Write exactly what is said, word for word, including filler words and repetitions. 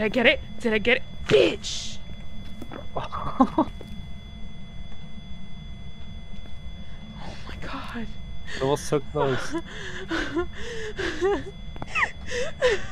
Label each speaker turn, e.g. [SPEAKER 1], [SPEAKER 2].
[SPEAKER 1] Did I get it? Did I get it? Bitch! Oh my god.
[SPEAKER 2] That was so close.